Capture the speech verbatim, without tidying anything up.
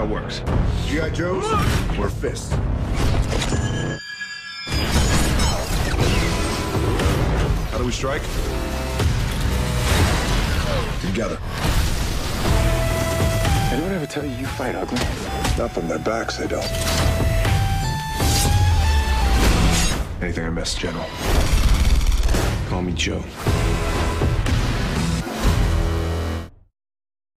how it works. G I. Joes or fists? How do we strike? Together. Anyone ever tell you you fight ugly? Not from their backs, they don't. Anything I missed, General? Call me Joe.